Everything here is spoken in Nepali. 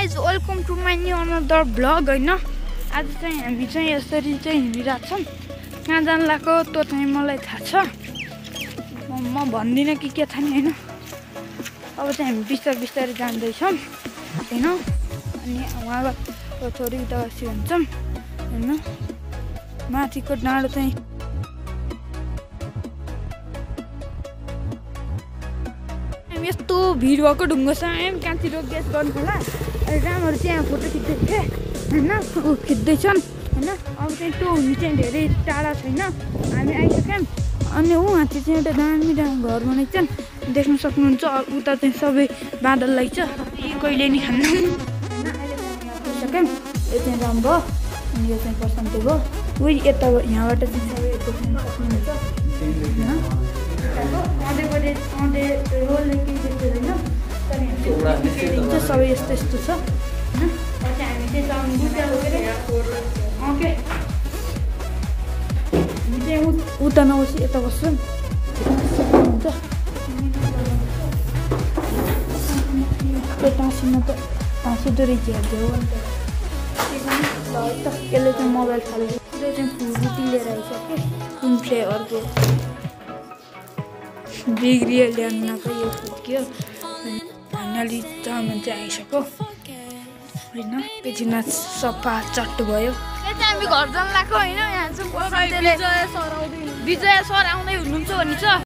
Guys welcome to my new another vlog होइन। आज चाहिँ हामी चाहिँ यसरी चाहिँ हिँडिरहेको छौँ। कहाँ जानु लाग्यो त्यो चाहिँ मलाई थाहा छ, म भन्दिनँ के थाहा नि होइन। अब चाहिँ हामी बिस्तारै बिस्तारै जाँदैछौँ होइन। अनि उहाँको छोरी उतासी हुन्छौँ होइन। माथिको डाँडो चाहिँ यस्तो भिड भएको ढुङ्गो छ। कहाँतिर गेस गर्नु होला। रामहरू चाहिँ यहाँ फोटो खिच्दै थिएँ होइन, ऊ खिच्दैछन् होइन। अब चाहिँ त्यो हुनु चाहिँ धेरै टाढा छैन, हामी आइसक्यौँ। अनि उहाँ चाहिँ एउटा दामी घर बनाइछन्, देख्न सक्नुहुन्छ। उता चाहिँ सबै बादल लाग्छ, यी कहिले नि खान्न होइन। आइसक्यौँ, यो चाहिँ राम भयो अनि यो चाहिँ प्रशान्ति भयो। उही यता यहाँबाट चाहिँ सबै देख्न सक्नुहुन्छ होइन। सबै यस्तो यस्तो छ होइन। हामी चाहिँ उता नबसी यता बस्छौँ सक्नुहुन्छ। त्यो टाँसीमा त टाँसिँदो रहेछ हेरिदियो अन्त यसले चाहिँ मोबाइल फाल्यो। त्यो चाहिँ फुलबुटी लिएर आइसक्यो कुन फ्लेभरको बिग्रियो ल्याउन नपाइ यो फुट्क्यो। फाइनली चाउमिन चाहिँ आइसक्यो होइन। एकछिन सफा चट्टो भयो। हामी घर जानु लाग्यो होइन। यहाँ चाहिँ विजय सर आउँदै हुनुहुन्छ भन्छ।